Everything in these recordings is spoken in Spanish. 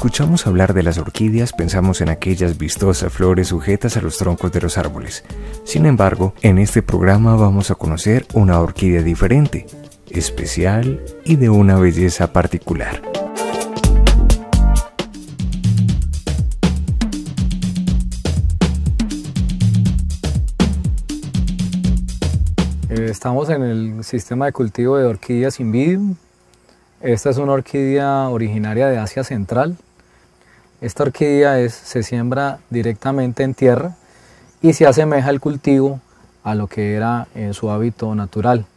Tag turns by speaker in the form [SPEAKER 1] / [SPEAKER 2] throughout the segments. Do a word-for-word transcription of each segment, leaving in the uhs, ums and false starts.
[SPEAKER 1] escuchamos hablar de las orquídeas, pensamos en aquellas vistosas flores sujetas a los troncos de los árboles. Sin embargo, en este programa vamos a conocer una orquídea diferente, especial y de una belleza particular.
[SPEAKER 2] Estamos en el sistema de cultivo de orquídeas Invidium. Esta es una orquídea originaria de Asia Central. Esta orquídea es, se siembra directamente en tierra y se asemeja el cultivo a lo que era en su hábito natural.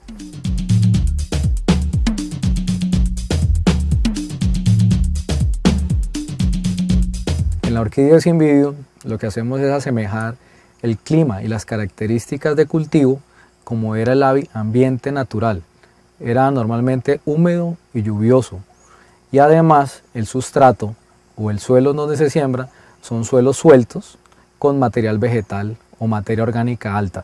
[SPEAKER 2] En la orquídea Invidium lo que hacemos es asemejar el clima y las características de cultivo como era el ambiente natural. Era normalmente húmedo y lluvioso, y además el sustrato o el suelo donde se siembra son suelos sueltos con material vegetal o materia orgánica alta.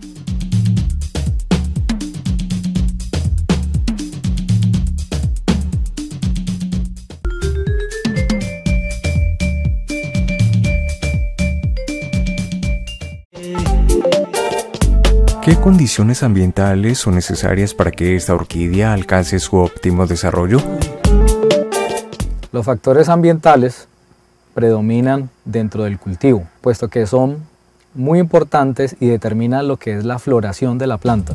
[SPEAKER 1] ¿Qué condiciones ambientales son necesarias para que esta orquídea alcance su óptimo desarrollo?
[SPEAKER 2] Los factores ambientales predominan dentro del cultivo, puesto que son muy importantes y determinan lo que es la floración de la planta.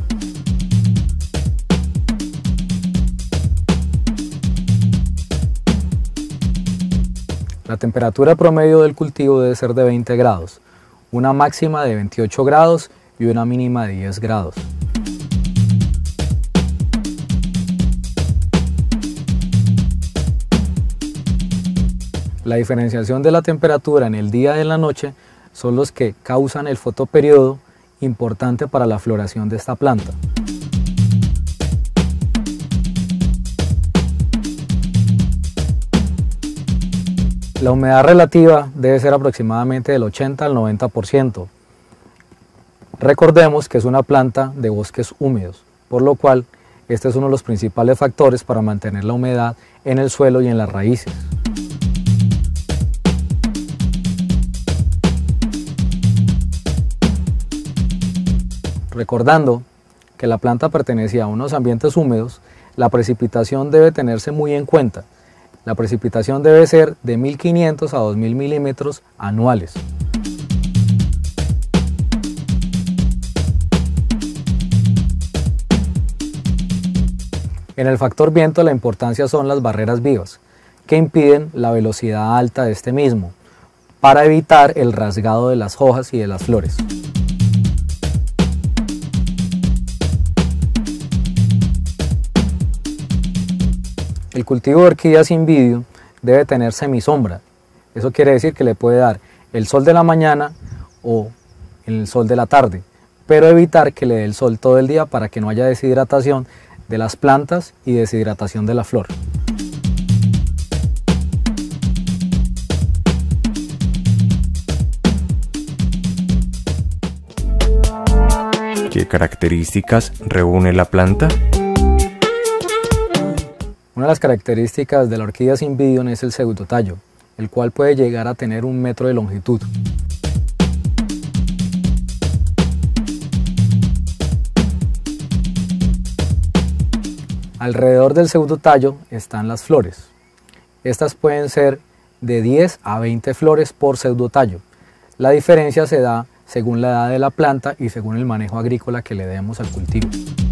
[SPEAKER 2] La temperatura promedio del cultivo debe ser de veinte grados, una máxima de veintiocho grados y una mínima de diez grados. La diferenciación de la temperatura en el día y en la noche son los que causan el fotoperiodo importante para la floración de esta planta. La humedad relativa debe ser aproximadamente del ochenta al noventa por ciento. Recordemos que es una planta de bosques húmedos, por lo cual este es uno de los principales factores para mantener la humedad en el suelo y en las raíces. Recordando que la planta pertenece a unos ambientes húmedos, la precipitación debe tenerse muy en cuenta. La precipitación debe ser de mil quinientos a dos mil milímetros anuales. En el factor viento la importancia son las barreras vivas, que impiden la velocidad alta de este mismo, para evitar el rasgado de las hojas y de las flores. El cultivo de orquídeas Invidium debe tener semisombra. Eso quiere decir que le puede dar el sol de la mañana o el sol de la tarde, pero evitar que le dé el sol todo el día para que no haya deshidratación de las plantas y deshidratación de la flor.
[SPEAKER 1] ¿Qué características reúne la planta?
[SPEAKER 2] Una de las características de la orquídea Invidium es el pseudotallo, el cual puede llegar a tener un metro de longitud. Alrededor del pseudotallo están las flores. Estas pueden ser de diez a veinte flores por pseudotallo. La diferencia se da según la edad de la planta y según el manejo agrícola que le demos al cultivo.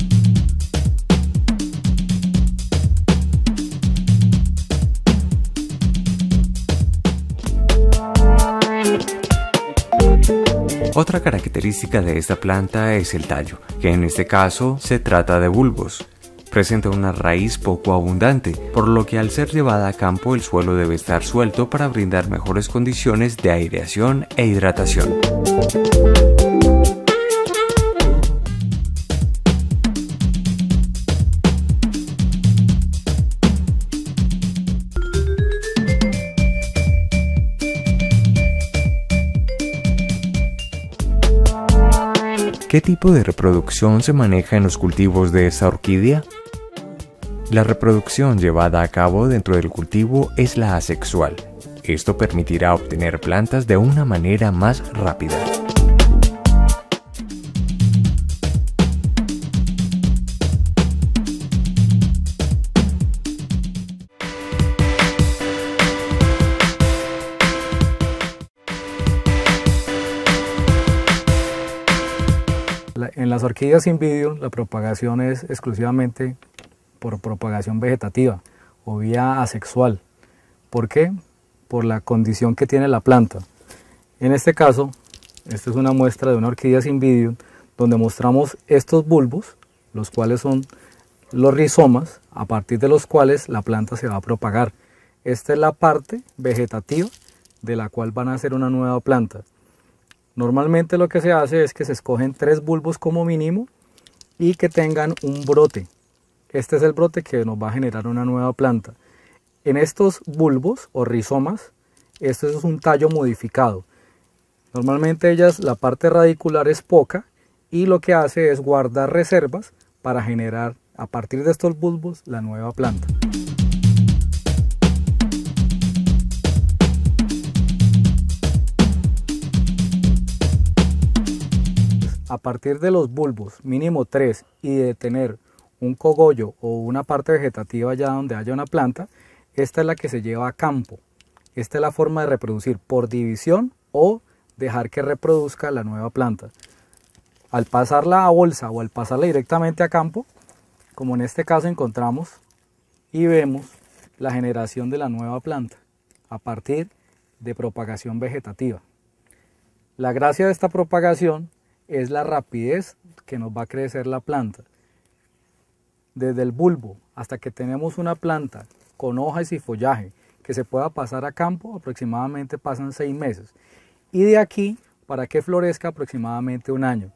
[SPEAKER 1] Otra característica de esta planta es el tallo, que en este caso se trata de bulbos. Presenta una raíz poco abundante, por lo que al ser llevada a campo el suelo debe estar suelto para brindar mejores condiciones de aireación e hidratación. ¿Qué tipo de reproducción se maneja en los cultivos de esta orquídea? La reproducción llevada a cabo dentro del cultivo es la asexual, Esto permitirá obtener plantas de una manera más rápida.
[SPEAKER 2] En las orquídeas in vidrio la propagación es exclusivamente por propagación vegetativa o vía asexual. ¿Por qué? Por la condición que tiene la planta. En este caso, esta es una muestra de una orquídea in vidrio donde mostramos estos bulbos, los cuales son los rizomas, a partir de los cuales la planta se va a propagar. Esta es la parte vegetativa de la cual van a hacer una nueva planta. Normalmente lo que se hace es que se escogen tres bulbos como mínimo y que tengan un brote. Este es el brote que nos va a generar una nueva planta. En estos bulbos o rizomas, esto es un tallo modificado. Normalmente ellas, la parte radicular es poca y lo que hace es guardar reservas para generar a partir de estos bulbos la nueva planta. A partir de los bulbos, mínimo tres, y de tener un cogollo o una parte vegetativa ya donde haya una planta, esta es la que se lleva a campo. Esta es la forma de reproducir por división o dejar que reproduzca la nueva planta. Al pasarla a bolsa o al pasarla directamente a campo, como en este caso encontramos y vemos la generación de la nueva planta a partir de propagación vegetativa. La gracia de esta propagación es la rapidez que nos va a crecer la planta. Desde el bulbo hasta que tenemos una planta con hojas y follaje que se pueda pasar a campo, aproximadamente pasan seis meses. Y de aquí, para que florezca, aproximadamente un año.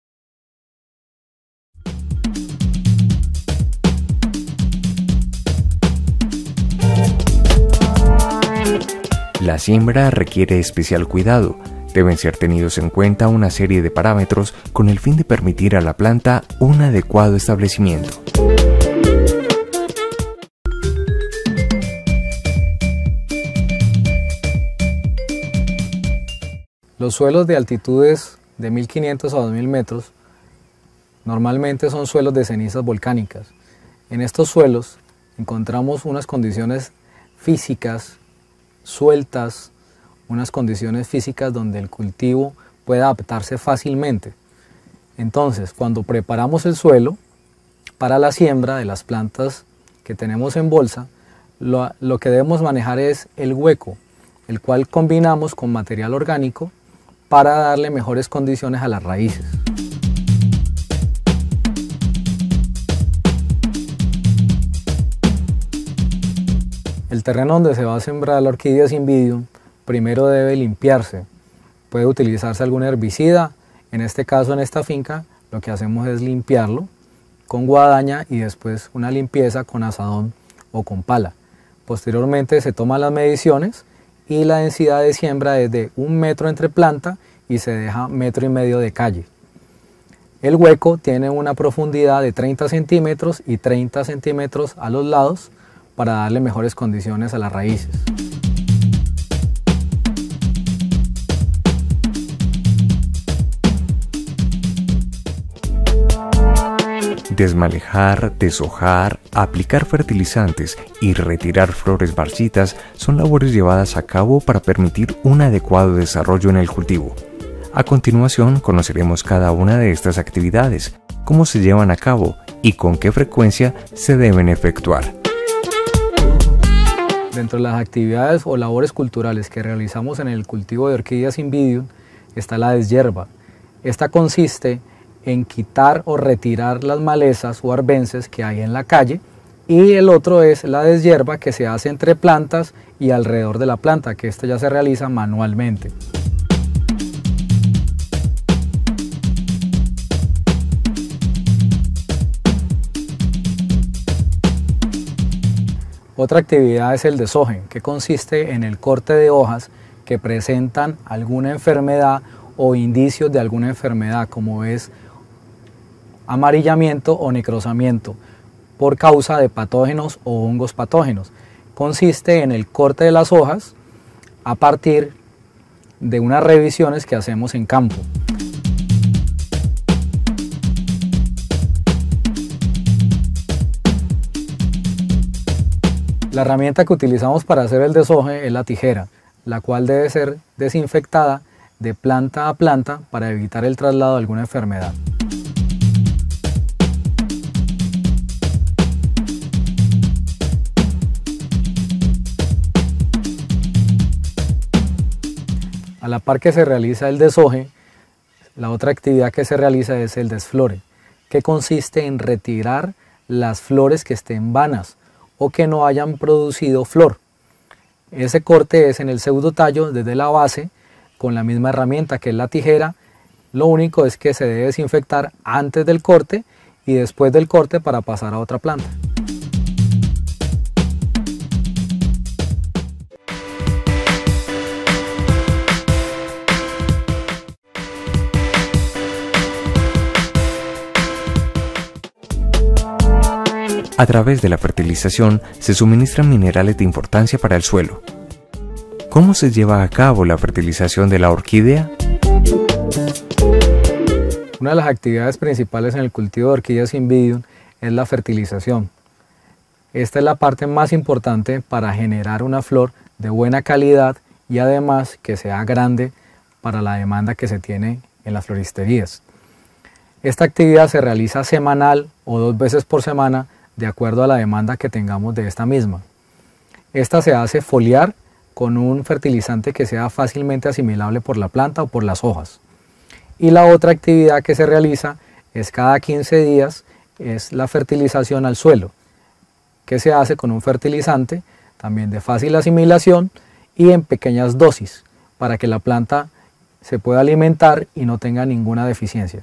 [SPEAKER 1] La siembra requiere especial cuidado. Deben ser tenidos en cuenta una serie de parámetros con el fin de permitir a la planta un adecuado establecimiento.
[SPEAKER 2] Los suelos de altitudes de mil quinientos a dos mil metros normalmente son suelos de cenizas volcánicas. En estos suelos encontramos unas condiciones físicas sueltas, unas condiciones físicas donde el cultivo puede adaptarse fácilmente. Entonces, cuando preparamos el suelo para la siembra de las plantas que tenemos en bolsa, lo, lo que debemos manejar es el hueco, el cual combinamos con material orgánico para darle mejores condiciones a las raíces. El terreno donde se va a sembrar la orquídea in vidrio primero debe limpiarse. Puede utilizarse algún herbicida. En este caso, en esta finca, lo que hacemos es limpiarlo con guadaña y después una limpieza con azadón o con pala. Posteriormente se toman las mediciones y la densidad de siembra es de un metro entre planta y se deja metro y medio de calle. El hueco tiene una profundidad de treinta centímetros y treinta centímetros a los lados para darle mejores condiciones a las raíces.
[SPEAKER 1] Desmalejar, deshojar, aplicar fertilizantes y retirar flores marchitas son labores llevadas a cabo para permitir un adecuado desarrollo en el cultivo. A continuación conoceremos cada una de estas actividades, cómo se llevan a cabo y con qué frecuencia se deben efectuar.
[SPEAKER 2] Dentro de las actividades o labores culturales que realizamos en el cultivo de orquídeas in vidrio está la deshierba. Esta consiste en quitar o retirar las malezas o arbences que hay en la calle, y el otro es la deshierba que se hace entre plantas y alrededor de la planta, que esta ya se realiza manualmente. Otra actividad es el deshoje, que consiste en el corte de hojas que presentan alguna enfermedad o indicios de alguna enfermedad, como es amarillamiento o necrosamiento por causa de patógenos o hongos patógenos. Consiste en el corte de las hojas a partir de unas revisiones que hacemos en campo. La herramienta que utilizamos para hacer el deshoje es la tijera, la cual debe ser desinfectada de planta a planta para evitar el traslado de alguna enfermedad. A la par que se realiza el deshoje, la otra actividad que se realiza es el desflore, que consiste en retirar las flores que estén vanas o que no hayan producido flor. Ese corte es en el pseudotallo desde la base con la misma herramienta que es la tijera. Lo único es que se debe desinfectar antes del corte y después del corte para pasar a otra planta.
[SPEAKER 1] A través de la fertilización se suministran minerales de importancia para el suelo. ¿Cómo se lleva a cabo la fertilización de la orquídea?
[SPEAKER 2] Una de las actividades principales en el cultivo de orquídeas Invidium es la fertilización. Esta es la parte más importante para generar una flor de buena calidad y además que sea grande para la demanda que se tiene en las floristerías. Esta actividad se realiza semanal o dos veces por semana de acuerdo a la demanda que tengamos de esta misma. Esta se hace foliar con un fertilizante que sea fácilmente asimilable por la planta o por las hojas. Y la otra actividad que se realiza es cada quince días, es la fertilización al suelo, que se hace con un fertilizante también de fácil asimilación y en pequeñas dosis, para que la planta se pueda alimentar y no tenga ninguna deficiencia.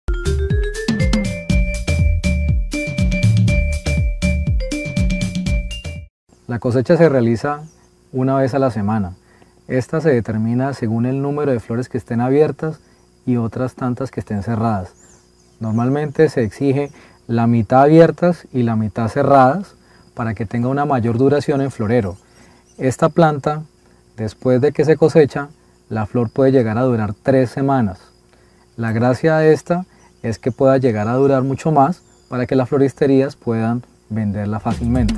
[SPEAKER 2] La cosecha se realiza una vez a la semana. Esta se determina según el número de flores que estén abiertas y otras tantas que estén cerradas. Normalmente se exige la mitad abiertas y la mitad cerradas para que tenga una mayor duración en florero. Esta planta, después de que se cosecha, la flor puede llegar a durar tres semanas. La gracia de esta es que pueda llegar a durar mucho más para que las floristerías puedan venderla fácilmente.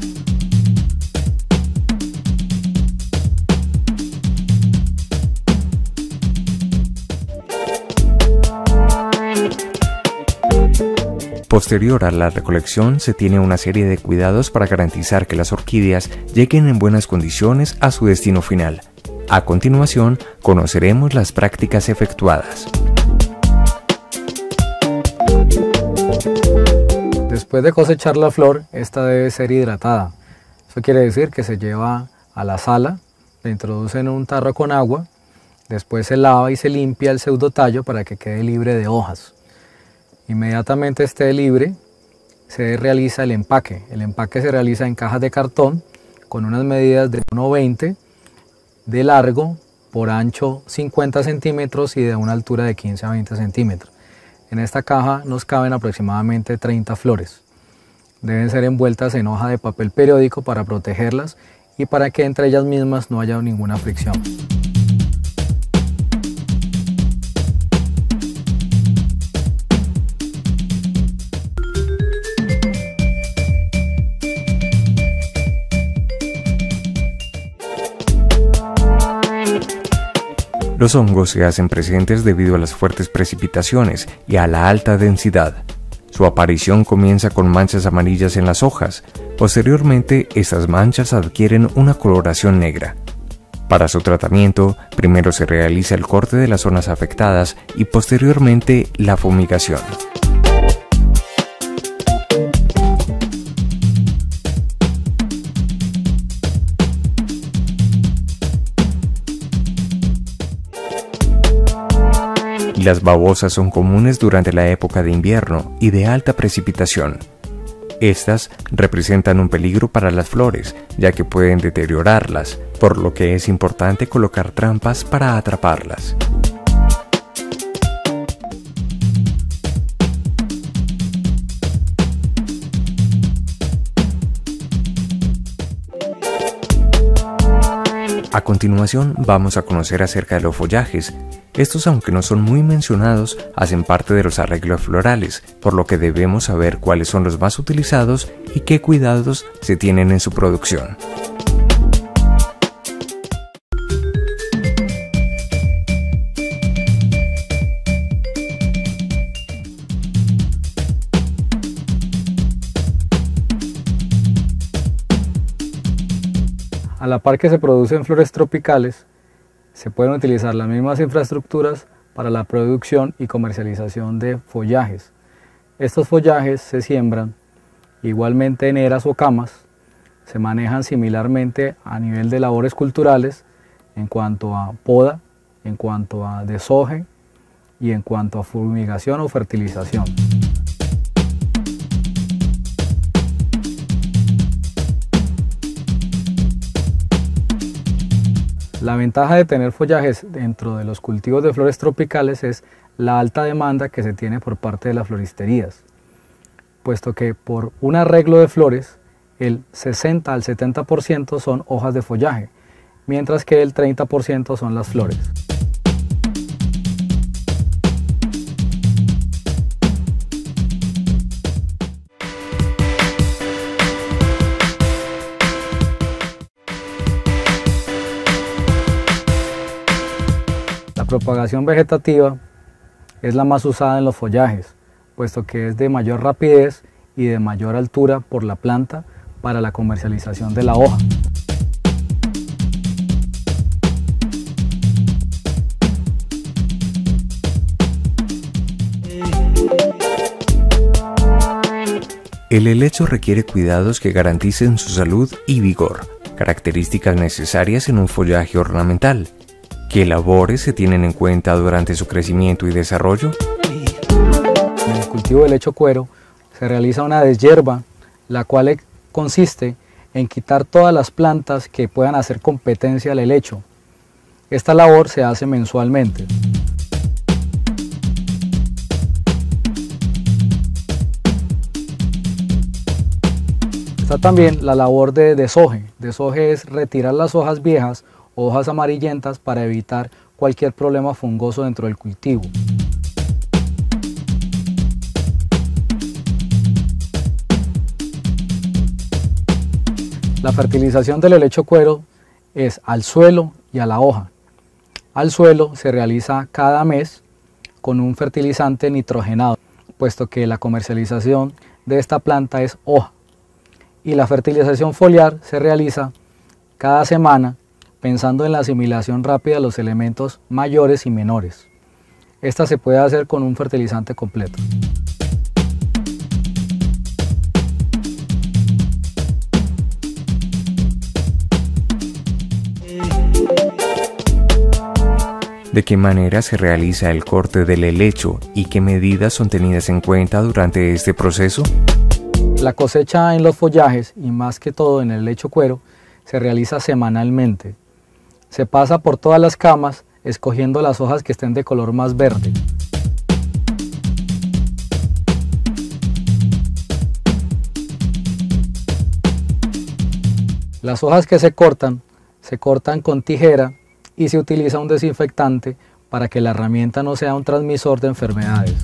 [SPEAKER 1] Posterior a la recolección se tiene una serie de cuidados para garantizar que las orquídeas lleguen en buenas condiciones a su destino final. A continuación, conoceremos las prácticas efectuadas.
[SPEAKER 2] Después de cosechar la flor, esta debe ser hidratada. Eso quiere decir que se lleva a la sala, se introduce en un tarro con agua, después se lava y se limpia el pseudotallo para que quede libre de hojas. Inmediatamente esté libre, se realiza el empaque. El empaque se realiza en cajas de cartón con unas medidas de uno veinte de largo por ancho cincuenta centímetros y de una altura de quince a veinte centímetros. En esta caja nos caben aproximadamente treinta flores. Deben ser envueltas en hoja de papel periódico para protegerlas y para que entre ellas mismas no haya ninguna fricción.
[SPEAKER 1] Los hongos se hacen presentes debido a las fuertes precipitaciones y a la alta densidad. Su aparición comienza con manchas amarillas en las hojas. Posteriormente, estas manchas adquieren una coloración negra. Para su tratamiento, primero se realiza el corte de las zonas afectadas y posteriormente la fumigación. Las babosas son comunes durante la época de invierno y de alta precipitación. Estas representan un peligro para las flores, ya que pueden deteriorarlas, por lo que es importante colocar trampas para atraparlas. A continuación vamos a conocer acerca de los follajes. Estos, aunque no son muy mencionados, hacen parte de los arreglos florales, por lo que debemos saber cuáles son los más utilizados y qué cuidados se tienen en su producción.
[SPEAKER 2] A la par que se producen flores tropicales, se pueden utilizar las mismas infraestructuras para la producción y comercialización de follajes. Estos follajes se siembran igualmente en eras o camas, se manejan similarmente a nivel de labores culturales en cuanto a poda, en cuanto a deshoje y en cuanto a fumigación o fertilización. La ventaja de tener follajes dentro de los cultivos de flores tropicales es la alta demanda que se tiene por parte de las floristerías, puesto que por un arreglo de flores el sesenta al setenta por ciento son hojas de follaje, mientras que el treinta por ciento son las flores. La propagación vegetativa es la más usada en los follajes, puesto que es de mayor rapidez y de mayor altura por la planta para la comercialización de la hoja.
[SPEAKER 1] El helecho requiere cuidados que garanticen su salud y vigor, características necesarias en un follaje ornamental. ¿Qué labores se tienen en cuenta durante su crecimiento y desarrollo?
[SPEAKER 2] En el cultivo del helecho cuero se realiza una deshierba, la cual consiste en quitar todas las plantas que puedan hacer competencia al helecho. Esta labor se hace mensualmente. Está también la labor de deshoje. Deshoje es retirar las hojas viejas, hojas amarillentas, para evitar cualquier problema fungoso dentro del cultivo. La fertilización del helecho cuero es al suelo y a la hoja. Al suelo se realiza cada mes con un fertilizante nitrogenado, puesto que la comercialización de esta planta es hoja. Y la fertilización foliar se realiza cada semana, pensando en la asimilación rápida de los elementos mayores y menores. Esta se puede hacer con un fertilizante completo.
[SPEAKER 1] ¿De qué manera se realiza el corte del helecho y qué medidas son tenidas en cuenta durante este proceso?
[SPEAKER 2] La cosecha en los follajes, y más que todo en el helecho cuero, se realiza semanalmente. Se pasa por todas las camas, escogiendo las hojas que estén de color más verde. Las hojas que se cortan, se cortan con tijera y se utiliza un desinfectante para que la herramienta no sea un transmisor de enfermedades.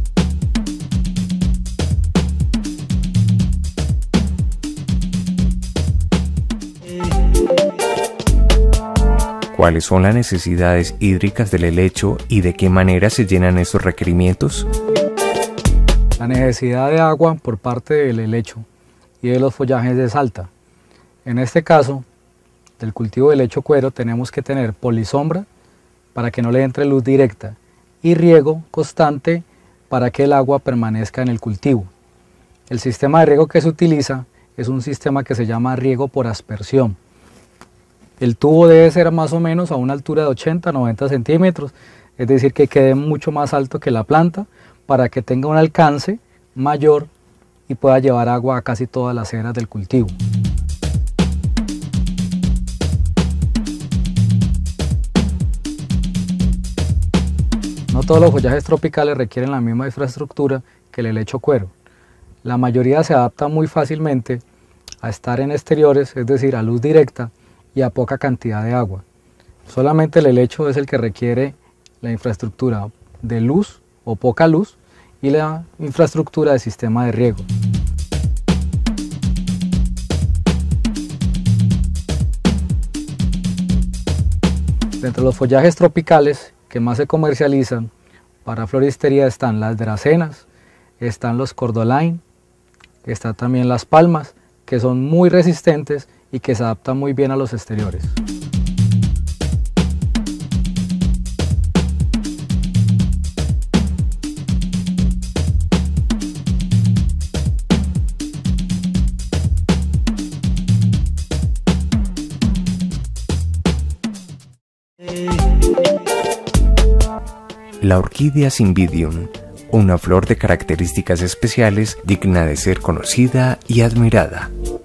[SPEAKER 1] ¿Cuáles son las necesidades hídricas del helecho y de qué manera se llenan estos requerimientos?
[SPEAKER 2] La necesidad de agua por parte del helecho y de los follajes es alta. En este caso, del cultivo del helecho cuero, tenemos que tener polisombra para que no le entre luz directa y riego constante para que el agua permanezca en el cultivo. El sistema de riego que se utiliza es un sistema que se llama riego por aspersión. El tubo debe ser más o menos a una altura de ochenta a noventa centímetros, es decir, que quede mucho más alto que la planta para que tenga un alcance mayor y pueda llevar agua a casi todas las eras del cultivo. No todos los follajes tropicales requieren la misma infraestructura que el helecho cuero. La mayoría se adapta muy fácilmente a estar en exteriores, es decir, a luz directa, y a poca cantidad de agua. Solamente el helecho es el que requiere la infraestructura de luz o poca luz y la infraestructura de sistema de riego. Dentro de los follajes tropicales que más se comercializan para floristería están las dracenas, están los cordyline, están también las palmas, que son muy resistentes y que se adaptan muy bien a los exteriores.
[SPEAKER 1] La orquídea Cymbidium, una flor de características especiales digna de ser conocida y admirada.